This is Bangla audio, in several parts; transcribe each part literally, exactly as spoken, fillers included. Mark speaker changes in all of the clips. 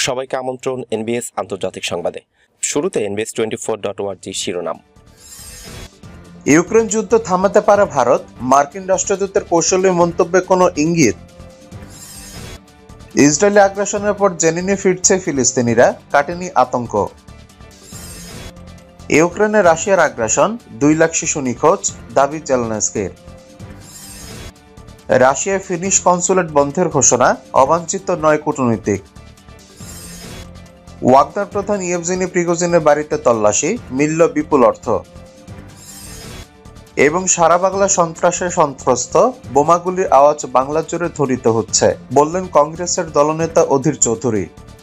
Speaker 1: সবাইকে আমন্ত্রণ এনবিএস আন্তর্জাতিক সংবাদে। শুরুতে NBS twenty four dot O R G শিরোনাম।
Speaker 2: ইউক্রেন যুদ্ধ থামাতে পারে ভারত, মার্কিন রাষ্ট্রদূতের কৌশলী মন্তব্যে কোনো ইঙ্গিত। ইসরায়েলি আগ্রাসনের পর জেনিনে ফিরছে ফিলিস্তিনিরা, কাটেনি আতঙ্ক। ইউক্রেনে রাশিয়ার আগ্রাসন, দুই লাখ শিশু নিখোঁজ, দাবি জেলেনস্কির। রাশিয়ায় ফিনিশ কনসুলেট বন্ধের ঘোষণা, অবাঞ্ছিত নয় কূটনৈতিক। ওয়াগনার প্রধান ইয়েভজেনি প্রিগোজিনের বাড়িতে তল্লাশি, মিলল বিপুল অর্থ। এবং সারা বাংলা সন্ত্রাসে সন্ত্রস্ত, বোমাগুলির আওয়াজ বাংলা জুড়ে ধ্বনিত হচ্ছে, বললেন কংগ্রেসের দলনেতা অধীর চৌধুরী।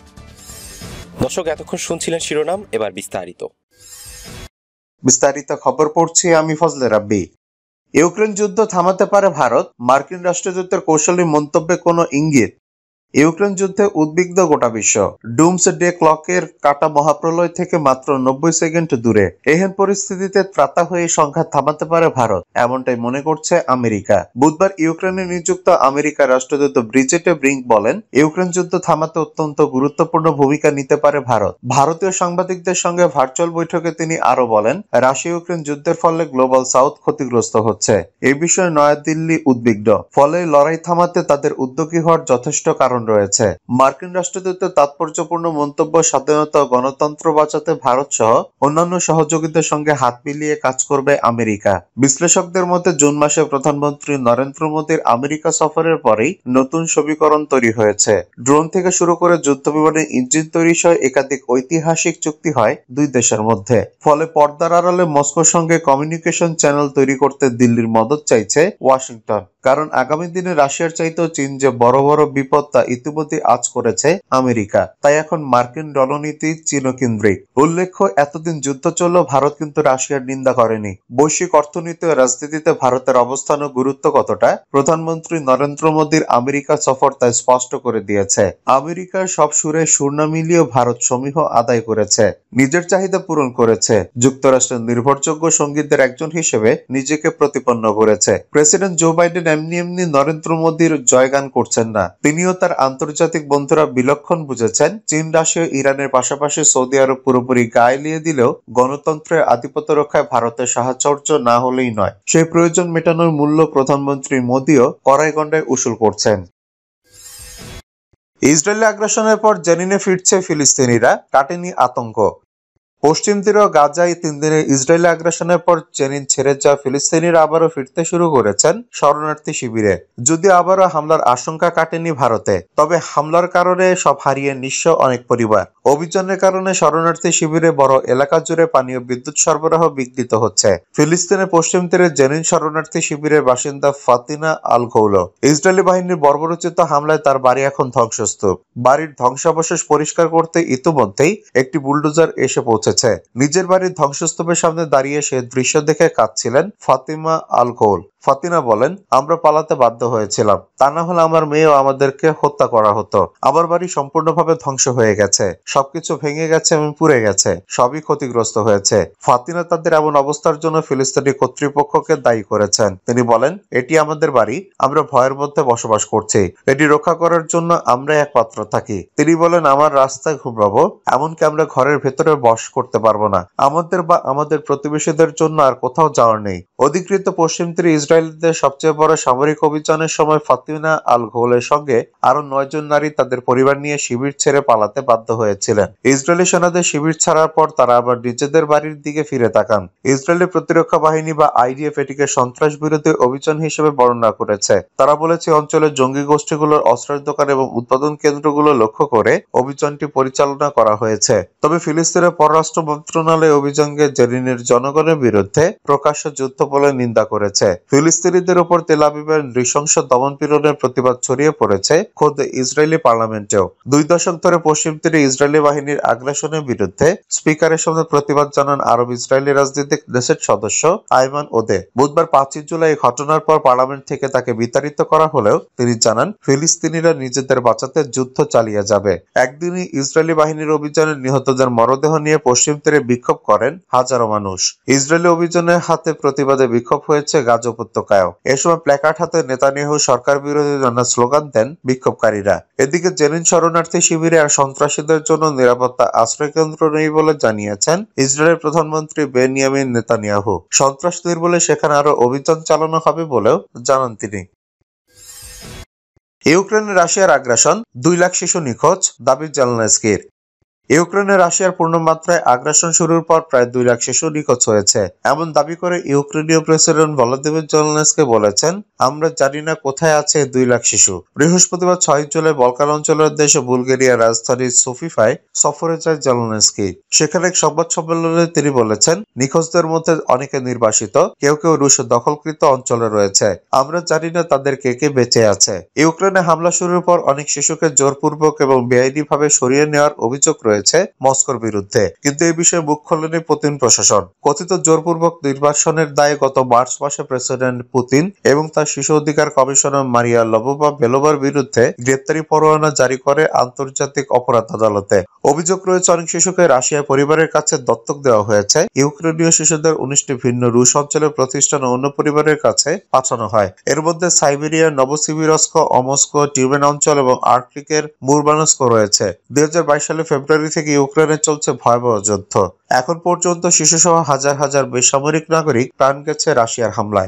Speaker 1: দর্শক, এতক্ষণ শুনছিলেন শিরোনাম, এবার বিস্তারিত
Speaker 2: বিস্তারিত খবর পড়ছি আমি ফজলে রাব্বি। ইউক্রেন যুদ্ধ থামাতে পারে ভারত, মার্কিন রাষ্ট্রদূতের কৌশলী মন্তব্যে কোনো ইঙ্গিত। ইউক্রেন যুদ্ধে উদ্বিগ্ন গোটা বিশ্ব। ডুমস ডে ক্লকের কাটা মহাপ্রলয় থেকে মাত্র নব্বই সেকেন্ড দূরে। এহেন পরিস্থিতিতে ত্রাতা হয়ে সংঘাত থামাতে পারে ভারত, এমনটাই মনে করছে আমেরিকা। বুধবার ইউক্রেনে নিযুক্ত আমেরিকার রাষ্ট্রদূত ব্রিজেটে ব্রিঙ্ক বলেন, ইউক্রেন যুদ্ধ থামাতে অত্যন্ত গুরুত্বপূর্ণ ভূমিকা নিতে পারে ভারত। ভারতীয় সাংবাদিকদের সঙ্গে ভার্চুয়াল বৈঠকে তিনি আরো বলেন, রাশিয়া ইউক্রেন যুদ্ধের ফলে গ্লোবাল সাউথ ক্ষতিগ্রস্ত হচ্ছে। এই বিষয়ে নয়াদিল্লি উদ্বিগ্ন, ফলে লড়াই থামাতে তাদের উদ্যোগী হওয়ার যথেষ্ট কারণ রয়েছে। মার্কিন রাষ্ট্রদূতের তাৎপর্যপূর্ণ মন্তব্য স্বাধীনতা ও গণতন্ত্র বাঁচাতে ভারত সহ অন্যান্য সহযোগীদের সঙ্গে হাত মিলিয়ে কাজ করবে আমেরিকা। বিশ্লেষকদের মতে জুন মাসে প্রধানমন্ত্রী নরেন্দ্র মোদীর আমেরিকা সফরের পরেই নতুন সমীকরণ তৈরি হয়েছে। ড্রোন থেকে শুরু করে যুদ্ধ বিমানের ইঞ্জিন তৈরি সহ একাধিক ঐতিহাসিক চুক্তি হয় দুই দেশের মধ্যে। ফলে পর্দার আড়ালে মস্কোর সঙ্গে কমিউনিকেশন চ্যানেল তৈরি করতে দিল্লির মদত চাইছে ওয়াশিংটন। কারণ আগামী দিনে রাশিয়ার চাইতেও চীন যে বড় বড় বিপদ তা ইতিমধ্যে আজ করেছে আমেরিকা। তাই এখন মার্কিন রণনীতি চীনকেন্দ্রিক। উল্লেখ্য, এতদিন যুদ্ধ চললেও ভারত কিন্তু রাশিয়ার নিন্দা করেনি। বৈশ্বিক অর্থনীতি ও রাজনীতিতে ভারতের অবস্থান ও গুরুত্ব কতটা প্রধানমন্ত্রী নরেন্দ্র মোদীর আমেরিকা সফর তা স্পষ্ট করে দিয়েছে। আমেরিকার সব সুরে সুর না মিলিয়েও ভারত সমীহ আদায় করেছে, নিজের চাহিদা পূরণ করেছে। যুক্তরাষ্ট্রের নির্ভরযোগ্য সঙ্গীদের একজন হিসেবে নিজেকে প্রতিপন্ন করেছে। প্রেসিডেন্ট জো বাইডেন এমনি এমনি নরেন্দ্র মোদীর জয়গান করছেন না। তিনিও তার আন্তর্জাতিক বন্ধুরা বিলক্ষণ বুঝেছেন, চীন, রাশিয়া, ইরানের পাশাপাশি সৌদি আরব পুরোপুরি গায়ে লিয়ে দিলেও গণতন্ত্রের আধিপত্য রক্ষায় ভারতের সাহচর্য না হলেই নয়। সেই প্রয়োজন মেটানোর মূল্য প্রধানমন্ত্রী মোদীও কড়াই গন্ডায় উসুল করছেন। ইসরায়েলি আগ্রাসনের পর জেনিনে ফিরছে ফিলিস্তিনিরা, কাটেনি আতঙ্ক। পশ্চিম তীর ও গাজায় তিন দিনের ইসরায়েলি আগ্রাসনের পর জেনিন ছেড়ে যাওয়া ফিলিস্তিনিরা আবারও ফিরতে শুরু করেছেন শরণার্থী শিবিরে। যদিও আবারও হামলার আশঙ্কা কাটেনি ভারতে, তবে হামলার কারণে সব হারিয়ে নিঃস্ব অনেক পরিবার। অভিযানের কারণে শরণার্থী শিবিরে বড় এলাকা জুড়ে পানীয় বিদ্যুৎ সরবরাহ বিঘ্নিত হচ্ছে। ফিলিস্তিনের পশ্চিম তীরে জেনিন শরণার্থী শিবিরের বাসিন্দা ফাতিনা আল গৌলো। ইসরায়েলি বাহিনীর বর্বরোচিত হামলায় তার বাড়ি এখন ধ্বংসস্তূপ। বাড়ির ধ্বংসাবশেষ পরিষ্কার করতে ইতিমধ্যেই একটি বুলডোজার এসে পৌঁছে। নিজের বাড়ির ধ্বংসস্তূপের সামনে দাঁড়িয়ে সে দৃশ্য দেখে কাঁদছিলেন ফাতিমা আল গৌল। ফাতিনা বলেন, আমরা পালাতে বাধ্য হয়েছিলাম, তা না হলে আমার মেয়েও আমাদেরকে হত্যা করা হতো। আমার বাড়ি সম্পূর্ণভাবে ধ্বংস হয়ে গেছে, সবকিছু ভেঙে গেছে এবং পুড়ে গেছে, সবই ক্ষতিগ্রস্ত হয়েছে। ফাতিনা তাদের এমন অবস্থার জন্য ফিলিস্তিনি কর্তৃপক্ষকে দায়ী করেছেন। তিনি বলেন, এটি আমাদের বাড়ি, আমরা ভয়ের মধ্যে বসবাস করছি, এটি রক্ষা করার জন্য আমরা একমাত্র থাকি। তিনি বলেন, আমার রাস্তায় ঘুমাবো, এমনকি আমরা ঘরের ভেতরে বস করতে পারবো না। আমাদের বা আমাদের প্রতিবেশীদের জন্য আর কোথাও যাওয়ার নেই। অধিকৃত পশ্চিম তীরে ইসরায়েলদের সবচেয়ে বড় সামরিক অভিযানের সময় ফাতিনা আল গৌলের সঙ্গে আরো নয় জন নারী তাদের পরিবার নিয়ে শিবির ছেড়ে পালাতে বাধ্য হয়েছিলেন। ইসরায়েলি সেনাদের শিবির ছাড়ার পর তারা আবার নিজেদের বাড়ির দিকে ফিরে তাকান। ইসরায়েলি প্রতিরক্ষা বাহিনী বা আইডিএফ এটিকে সন্ত্রাস বিরোধী অভিযান হিসেবে বর্ণনা করেছে। তারা বলেছে, অঞ্চলের জঙ্গি গোষ্ঠীগুলোর অস্ত্রের দোকান এবং উৎপাদন কেন্দ্রগুলো লক্ষ্য করে অভিযানটি পরিচালনা করা হয়েছে। তবে ফিলিস্তিনের পররাষ্ট্র মন্ত্রণালয় অভিযানকে জেনিনের জনগণের বিরুদ্ধে প্রকাশ্য যুদ্ধ বলে নিন্দা করেছে। ফিলিস্তিনিদের উপর তেল আবিবের নৃশংস দমনপীড়নের প্রতিবাদ ছড়িয়ে পড়েছে খোদ ইসরায়েলি পার্লামেন্টেও। দুই দশক ধরে পশ্চিম তীরে ইসরায়েলি বাহিনীর আগ্রাসনের বিরুদ্ধে স্পিকারের সামনে প্রতিবাদ জানান আরব ইসরায়েলি রাজনৈতিক নেসেট সদস্য আইমান ওদে। বুধবার পাঁচই জুলাই ঘটনার পর পার্লামেন্ট থেকে তাকে বিতাড়িত করা হলেও তিনি জানান, ফিলিস্তিনিরা নিজেদের বাঁচাতে যুদ্ধ চালিয়ে যাবে। একদিনই ইসরায়েলি বাহিনীর অভিযানে নিহতদের মরদেহ নিয়ে পশ্চিম তীরে বিক্ষোভ করেন হাজারো মানুষ। ইসরায়েলি অভিযানের হাতে প্রতিবাদে বিক্ষোভ হয়েছে গাজা উপত্যকা উপত্যকায়ও। এ সময় প্ল্যাকার্ড হাতে নেতানিয়াহু সরকার বিরোধী নানা স্লোগান দেন বিক্ষোভকারীরা। এদিকে জেনিন শরণার্থী শিবিরে আর সন্ত্রাসীদের জন্য নিরাপত্তা আশ্রয়কেন্দ্র নেই বলে জানিয়েছেন ইসরায়েলের প্রধানমন্ত্রী বেনিয়ামিন নেতানিয়াহু। সন্ত্রাস নির্মূলে সেখানে আরো অভিযান চালানো হবে বলেও জানান তিনি। ইউক্রেনে রাশিয়ার আগ্রাসন, দুই লাখ শিশু নিখোঁজ, দাবি জেলেনস্কির। ইউক্রেনে রাশিয়ার পূর্ণমাত্রায় আগ্রাসন শুরুর পর প্রায় দুই লাখ শিশু নিখোঁজ হয়েছে এমন দাবি করে ইউক্রেনীয় প্রেসিডেন্ট ভলোদিমির জেলেনস্কি বলেছেন, আমরা জানি না কোথায় আছে দুই লাখ শিশু। বৃহস্পতিবার ছয় জুলাই বলকান অঞ্চলের দেশ বুলগেরিয়ার রাজধানী সোফিয়ায় সফরে যায় জেলেনস্কি। সেখানে এক সংবাদ সম্মেলনে তিনি বলেছেন, নিখোঁজদের মধ্যে অনেকে নির্বাসিত, কেউ কেউ রুশ দখলকৃত অঞ্চলে রয়েছে। আমরা জানি না তাদের কে কে বেঁচে আছে। ইউক্রেনে হামলা শুরুর পর অনেক শিশুকে জোরপূর্বক এবং বেআইনিভাবে সরিয়ে নেওয়ার অভিযোগ রয়েছে মস্কোর বিরুদ্ধে, কিন্তু এই বিষয়ে মুখ খোলেনি পুতিন প্রশাসন। কথিত জোরপূর্বক নির্বাসনের দায়ে গত মার্চ মাসে প্রেসিডেন্ট পুতিন এবং তার শিশু অধিকার কমিশনার মারিয়া লবোভা বেলোভার বিরুদ্ধে গ্রেপ্তারি পরোয়ানা জারি করে আন্তর্জাতিক অপরাধ আদালতে। অভিযোগ রয়েছে অনেক শিশুকে রাশিয়ার পরিবারের কাছে দত্তক দেওয়া হয়েছে। ইউক্রেনীয় শিশুদের উনিশটি ভিন্ন রুশ অঞ্চলের প্রতিষ্ঠান ও অন্য পরিবারের কাছে পাঠানো হয়। এর মধ্যে সাইবেরিয়ার নভোসিবিরস্ক, অমস্কো, টিউমেন অঞ্চল এবং আর্কটিকের মুরমানস্ক রয়েছে। দুই হাজার বাইশ সালে ফেব্রুয়ারি থেকে ইউক্রেনে চলছে ভয়াবহ যুদ্ধ। এখন পর্যন্ত শিশুসহ হাজার হাজার বেসামরিক নাগরিক প্রাণ গেছে রাশিয়ার হামলায়।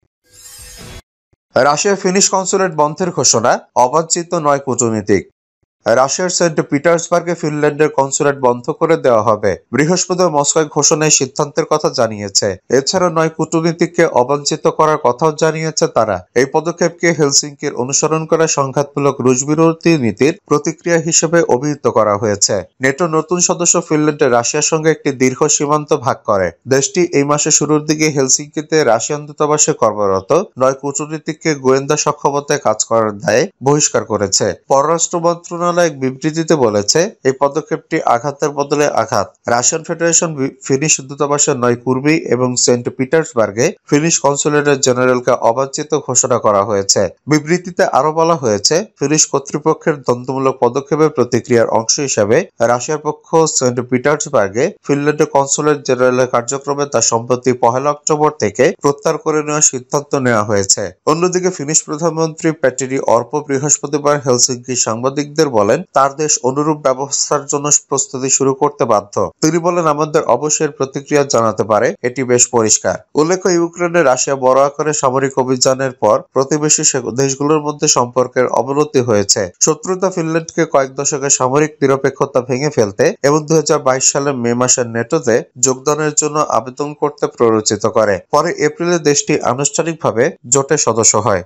Speaker 2: রাশিয়ার ফিনিশ কনসুলেট বন্ধের ঘোষণা, অবাঞ্ছিত নয় কূটনীতিক। রাশিয়ার সেন্ট পিটার্সবার্গে ফিনল্যান্ডের কনসুলেট বন্ধ করে দেওয়া হবে। বৃহস্পতিবার মস্কোয় ঘোষণায় সিদ্ধান্তের কথা জানিয়েছে। এছাড়া নয় কূটনীতিককে অবাঞ্ছিত করার কথাও জানিয়েছে তারা। এই পদক্ষেপকে হেলসিঙ্কির অনুসরণ করা সংঘাতমূলক রুশ বিরোধী নীতির প্রতিক্রিয়া হিসেবে অভিহিত করা হয়েছে। নেটোর নতুন সদস্য ফিনল্যান্ড রাশিয়ার সঙ্গে একটি দীর্ঘ সীমান্ত ভাগ করে। দেশটি এই মাসের শুরুর দিকে হেলসিঙ্কিতে রাশিয়ান দূতাবাসে কর্মরত নয় কূটনীতিককে গোয়েন্দা সক্ষমতায় কাজ করার দায়ে বহিষ্কার করেছে। পররাষ্ট্র মন্ত্রণালয় এক বিবৃতিতে বলেছে, এই পদক্ষেপটি আঘাতের বদলে আঘাত। রাশিয়ান ফেডারেশন ফিনিশ দূতাবাসের নয় কর্মী এবং সেন্ট পিটার্সবার্গে ফিনিশ কনসুলেটের জেনারেলকে অবাঞ্ছিত ঘোষণা করা হয়েছে। বিবৃতিতে আরো বলা হয়েছে, ফিনিশ কর্তৃপক্ষের দ্বন্দ্বমূলক পদক্ষেপের প্রতিক্রিয়ার অংশ হিসেবে রাশিয়ার পক্ষ সেন্ট পিটার্সবার্গে ফিনল্যান্ডের কনসুলেট জেনারেলের কার্যক্রমে তা সম্প্রতি পহেলা অক্টোবর থেকে প্রত্যাহার করে নেওয়ার সিদ্ধান্ত নেওয়া হয়েছে। অন্যদিকে ফিনিশ প্রধানমন্ত্রী প্যাটেরি অর্প বৃহস্পতিবার হেলসিঙ্কি সাংবাদিকদের বলেন, তার দেশ অনুরূপ ব্যবস্থার জন্য প্রস্তুতি শুরু করতে বাধ্য। তিনি বলেন, আমাদের অবশ্যই প্রতিক্রিয়া জানাতে পারে, এটি বেশ পরিষ্কার। উল্লেখ্য, ইউক্রেনে রাশিয়া বড় আকারে সামরিক অভিযানের পর প্রতিবেশী দেশগুলোর মধ্যে সম্পর্কের অবনতি হয়েছে। শত্রুতা ফিনল্যান্ডকে কয়েক দশকের সামরিক নিরপেক্ষতা ভেঙে ফেলতে এবং দুই হাজার বাইশ সালের মে মাসের নেটোতে যোগদানের জন্য আবেদন করতে প্ররোচিত করে। পরে এপ্রিলে দেশটি আনুষ্ঠানিকভাবে জোটের সদস্য হয়।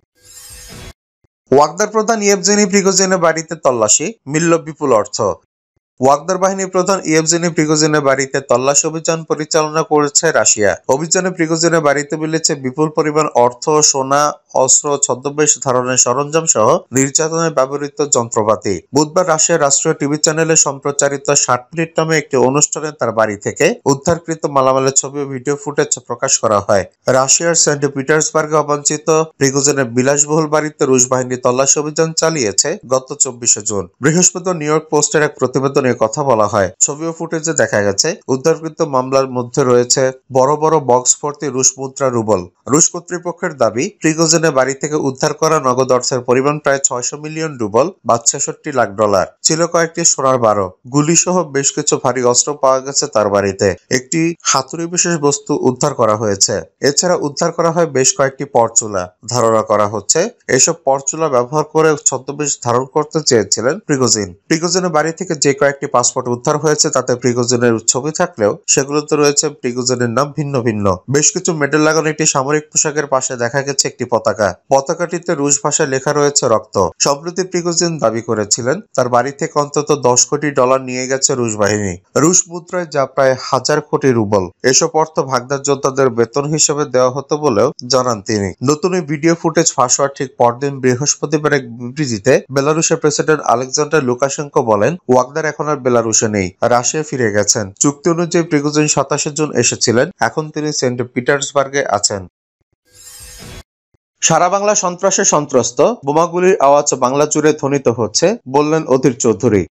Speaker 2: ওয়াগনার প্রধান ইয়েভজেনি প্রিগোজিনের বাড়িতে তল্লাশি, মিলল বিপুল অর্থ। ওয়াগনার বাহিনীর প্রধান ইয়েভজেনি প্রিগোজিনের বাড়িতে তল্লাশি অভিযান পরিচালনা করেছে রাশিয়া। অভিযানে প্রিগোজিনের বাড়িতে মিলেছে বিপুল পরিমাণ অর্থ, সোনা, অস্ত্র, ছদ্মবেশ ধারণের সরঞ্জাম সহ নির্যাতনে ব্যবহৃত যন্ত্রপাতি। বুধবার রাশিয়ার রাষ্ট্রীয় টিভি চ্যানেলে সম্প্রচারিত ষাট মিনিট নামে একটি অনুষ্ঠানে তার বাড়ি থেকে উদ্ধারকৃত মালামালের ছবি ও ভিডিও ফুটেজ প্রকাশ করা হয়। রাশিয়ার সেন্ট পিটার্সবার্গে অবাঞ্ছিত প্রিগোজিনের বিলাসবহুল বাড়িতে রুশ বাহিনী তল্লাশি অভিযান চালিয়েছে গত চব্বিশে জুন। বৃহস্পতিবার নিউ ইয়র্ক পোস্টের এক প্রতিবেদনে কথা বলা হয়। ছবি ও ফুটেজে দেখা গেছে, উদ্ধারকৃত মামলার মধ্যে রয়েছে বড় বড় বক্স ভর্তি রুশ মুদ্রা রুবল। রুশ কর্তৃপক্ষের দাবি, প্রিগোজিনের বাড়ি থেকে উদ্ধার করা নগদ অর্থের পরিমাণ প্রায় ছয়শো মিলিয়ন রুবল বা ছেষট্টি লাখ ডলার। ছিল কয়েকটি সোনার বারো, গুলি সহ বেশ কিছু ভারী অস্ত্র পাওয়া গেছে তার বাড়িতে। একটি হাতুড়ি বিশেষ বস্তু উদ্ধার করা হয়েছে। এছাড়া উদ্ধার করা হয় বেশ কয়েকটি পরচুলা। ধারণা করা হচ্ছে, এইসব পরচুলা ব্যবহার করে ছদ্মবেশ ধারণ করতে চেয়েছিলেন প্রিগোজিন। প্রিগোজিনের বাড়ি থেকে যে কয়েকটি পাসপোর্ট উদ্ধার হয়েছে তাতে প্রিগোজিনের ছবি থাকলেও সেগুলোতে রয়েছে প্রিগোজিনের নাম ভিন্ন ভিন্ন। বেশ কিছু মেডেল লাগানো একটি সামরিক পোশাকের পাশে দেখা গেছে একটি পতাকা। পতাকাটিতে রুশ ভাষায় লেখা রয়েছে রক্ত। সম্প্রতি প্রিগোজিন দাবি করেছিলেন, তার বাড়ি থেকে অন্তত দশ কোটি ডলার নিয়ে গেছে রুশ বাহিনী। রুশ মুদ্রায় যা প্রায় হাজার কোটি রুবল। এসব অর্থ ভাগদার যোদ্ধাদের বেতন হিসেবে দেওয়া হতো বলেও জানান তিনি। নতুন এই ভিডিও ফুটেজ ফাঁস হওয়ার ঠিক পরদিন বৃহস্পতিবার এক বিবৃতিতে বেলারুশের প্রেসিডেন্ট আলেকজান্ডার লুকাশেঙ্কো বলেন, ওয়াগনার এখন আর বেলারুশে নেই, রাশিয়া ফিরে গেছেন। চুক্তি অনুযায়ী প্রিগোজিন সাতাশে জুন এসেছিলেন, এখন তিনি সেন্ট পিটার্সবার্গে আছেন। সারা বাংলা সন্ত্রাসে সন্ত্রস্ত, বোমাগুলির আওয়াজ বাংলা জুড়ে ধ্বনিত হচ্ছে, বললেন অধীর চৌধুরী।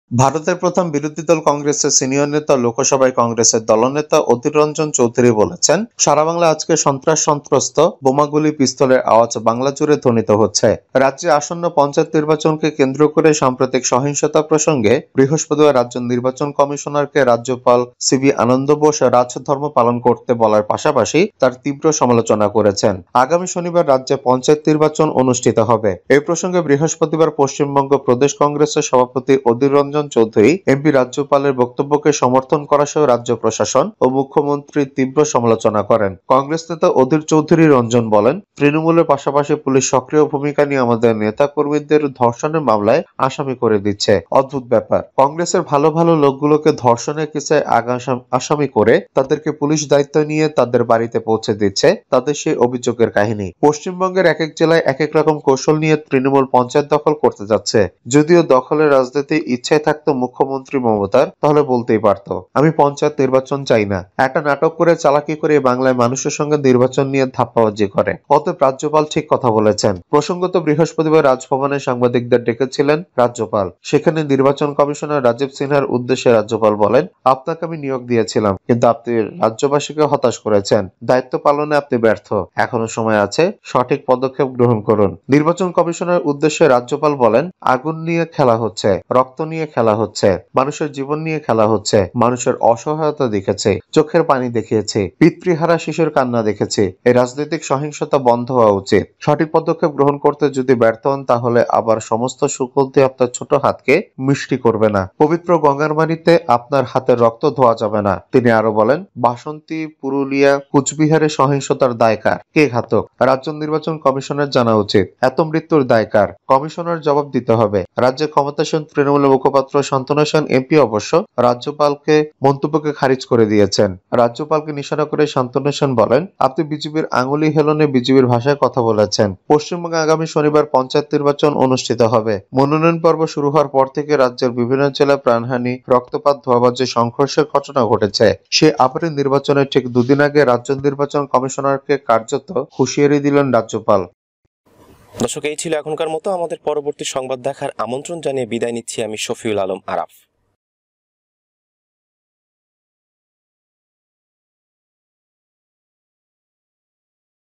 Speaker 2: ভারতের প্রথম বিরোধী দল কংগ্রেসের সিনিয়র নেতা লোকসভায় কংগ্রেসের দলনেতা অধীর রঞ্জন চৌধুরী বলেছেন, সারা বাংলা আজকে সন্ত্রাস সন্ত্রস্ত, বোমাগুলি পিস্তলের আওয়াজ বাংলা জুড়ে ধ্বনিত হচ্ছে। রাজ্যে আসন্ন পঞ্চায়েত নির্বাচনকে কেন্দ্র করে সাম্প্রতিক সহিংসতা প্রসঙ্গে বৃহস্পতিবার রাজ্য নির্বাচন কমিশনারকে রাজ্যপাল সিবি আনন্দ বোস রাজধর্ম পালন করতে বলার পাশাপাশি তার তীব্র সমালোচনা করেছেন। আগামী শনিবার রাজ্যে পঞ্চায়েত নির্বাচন অনুষ্ঠিত হবে। এই প্রসঙ্গে বৃহস্পতিবার পশ্চিমবঙ্গ প্রদেশ কংগ্রেসের সভাপতি অধীর রঞ্জন চৌধুরী এমপি রাজ্যপালের বক্তব্যকে সমর্থন করা সহ রাজ্য প্রশাসন ও মুখ্যমন্ত্রীর তীব্র সমালোচনা করেন। কংগ্রেস নেতা অধীর চৌধুরী রঞ্জন বলেন, তৃণমূলের পাশাপাশি পুলিশ সক্রিয় ভূমিকা নিয়ে আমাদের নেতা কর্মীদের ধর্ষণের মামলায় আসামি করে দিচ্ছে। অদ্ভুত ব্যাপার, কংগ্রেসের ভালো ভালো লোকগুলোকে ধর্ষণের কেসে আসামি করে তাদেরকে পুলিশ দায়িত্ব নিয়ে তাদের বাড়িতে পৌঁছে দিচ্ছে, তাদের সেই অভিযোগের কাহিনী। পশ্চিমবঙ্গের এক এক জেলায় এক এক রকম কৌশল নিয়ে তৃণমূল পঞ্চায়েত দখল করতে যাচ্ছে। যদিও দখলের রাজনীতি ইচ্ছায় থাকতো মুখ্যমন্ত্রী মমতার, তাহলে বলতেই পারতো, আমি পঞ্চায়েত নির্বাচন চাই না। একটা নাটক করে চালাকি করে বাংলায় মানুষের সঙ্গে নির্বাচন নিয়ে ধাপ্পাবাজি করে। অতএব রাজ্যপাল ঠিক কথা বলেছেন। প্রসঙ্গত বৃহস্পতিবার রাজভবনে সাংবাদিকদের ডেকেছিলেন রাজ্যপাল। সেখানে নির্বাচন কমিশনার রাজীব সিনহার উদ্দেশ্যে রাজ্যপাল বলেন, আপনাকে আমি নিয়োগ দিয়েছিলাম, কিন্তু আপনি রাজ্যবাসীকে হতাশ করেছেন। দায়িত্ব পালনে আপনি ব্যর্থ। এখনো সময় আছে, সঠিক পদক্ষেপ গ্রহণ করুন। নির্বাচন কমিশনের উদ্দেশ্যে রাজ্যপাল বলেন, আগুন নিয়ে খেলা হচ্ছে, রক্ত নিয়ে খেলা হচ্ছে, মানুষের জীবন নিয়ে খেলা হচ্ছে, মানুষের অসহায়তা দেখেছে, চোখের পানি দেখিয়েছে, পিতৃহারা শিশুর কান্না দেখেছে। এই রাজনৈতিক সহিংসতা বন্ধ হওয়া উচিত। সঠিক পদক্ষেপ গ্রহণ করতে যদি ব্যর্থ হন, তাহলে আবার সমস্ত সুকলতি আপনার ছোট হাতকে মিষ্টি করবে না। পবিত্র গঙ্গার পানিতে আপনার হাতের রক্ত ধোয়া যাবে না। তিনি আরো বলেন, বাসন্তী, পুরুলিয়া, কুচবিহারের সহিংসতার দায় কার? কে ঘাতক? রাজ্য নির্বাচন কমিশনের জানা উচিত। এত মৃত্যুর দায় কার? কমিশনার জবাব দিতে হবে। রাজ্যে ক্ষমতাসীন তৃণমূলের মুখপাত্র শান্তনু সেন এমপি অবশ্য রাজ্যপালকে মন্তব্যকে খারিজ করে দিয়েছেন। রাজ্যপালকে নিশানা করে শান্তনু সেন বলেন, আপনি বিজেপির আঙুলি হেলনে বিজেপির ভাষায় কথা বলেছেন। পশ্চিমবঙ্গে আগামী শনিবার পঞ্চায়েত নির্বাচন অনুষ্ঠিত হবে। মনোনয়ন পর্ব শুরু হওয়ার পর থেকে রাজ্যের বিভিন্ন জেলায় প্রাণহানি, রক্তপাত, ধোঁয়াবাজি, সংঘর্ষের ঘটনা ঘটেছে। সে আবারই নির্বাচনের ঠিক দুদিন আগে রাজ্য নির্বাচন কমিশনারকে কার্যত হুঁশিয়ারি দিলেন রাজ্যপাল।
Speaker 1: দর্শক, এই ছিল এখনকার মতো। আমাদের পরবর্তী সংবাদ দেখার আমন্ত্রণ জানিয়ে বিদায় নিচ্ছি আমি শফিউল আলম আরাফ।